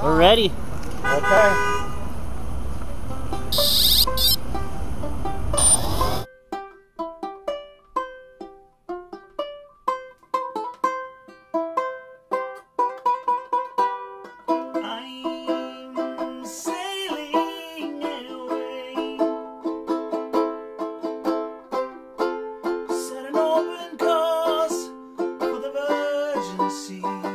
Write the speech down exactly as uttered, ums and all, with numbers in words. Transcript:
We're ready. Okay. I'm sailing away, set an open course for the Virgin Sea.